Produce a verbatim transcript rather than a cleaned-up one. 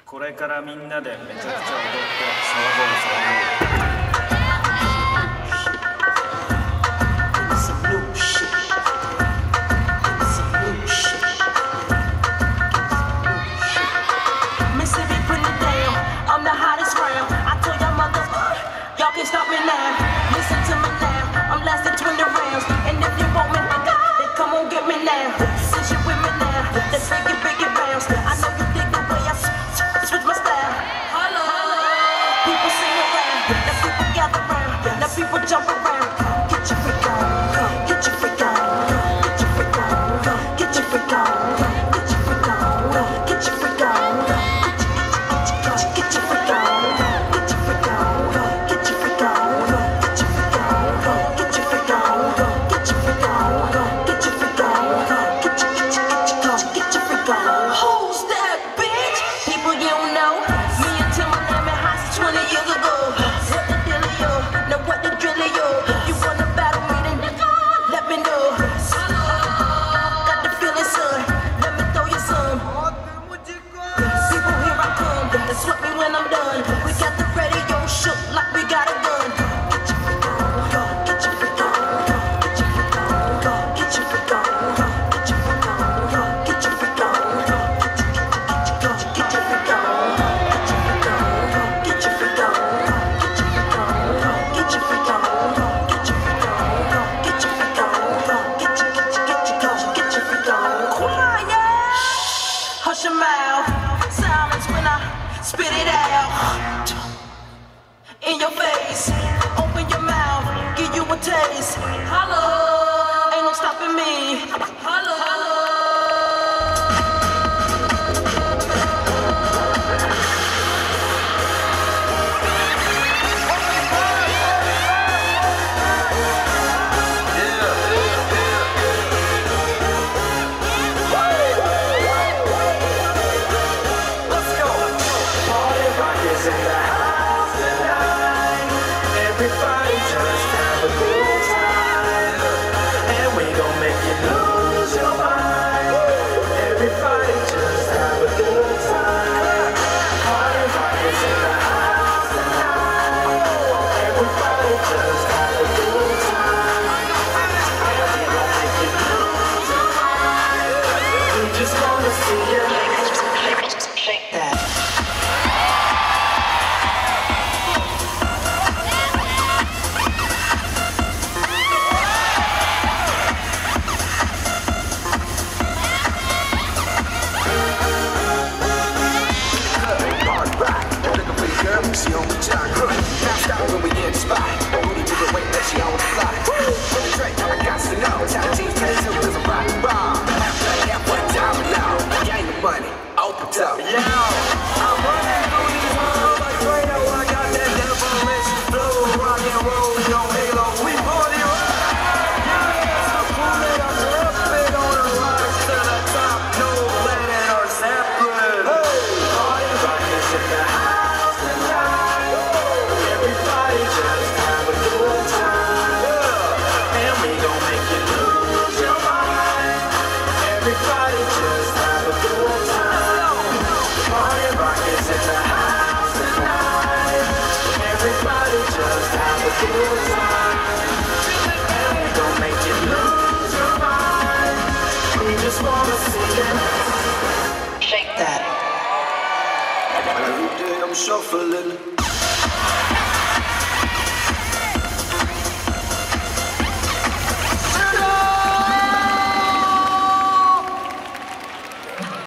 これからみんなでめちゃくちゃ踊って騒ごう騒ごう。 Can't stop me now. Listen to me now. I'm lasting twenty rounds. And if you want me, then come on get me now. Since you with me now, let's break it, break it bounce. I know you dig the way I switch my style. Hello. People sing around. Now people gather round. Now people jump around. Get your freak on. Get your freak on. Get your freak on. Get your freak on. Get your freak on. Get your freak on. Get your freak on. Hush your mouth, silence when I spit it out in your face. Open your mouth, give you a taste. Hello, ain't no stopping me. Hello, hello. Everybody just have a good time, and we gon' make you lose your mind. Everybody just have a good time. Party rock is in the house tonight. Everybody just have a good time, and we gon' make you lose your mind. We just wanna see you shake that. She on the jock, now stop when we in the spot. Booty to the way that she on the fly. From the track, I got to know. Tell the team, tell the team, cause I'm rockin' bomb. Half that, half one time now. Gang the money, open top. Yo, I'm running through these halls like Fredo. I got that devilish flow, rock and roll, yo, halo. We party rock. Yeah, so cool that I'm rapping on the rise to the top. No planet or Zeppelin. Hey, party rock is in the house. Everybody just have a good time. Party rock is in the house tonight. Everybody just have a good time. And we gon' make you lose your mind. We just wanna see you shake that. Every day I'm shuffling.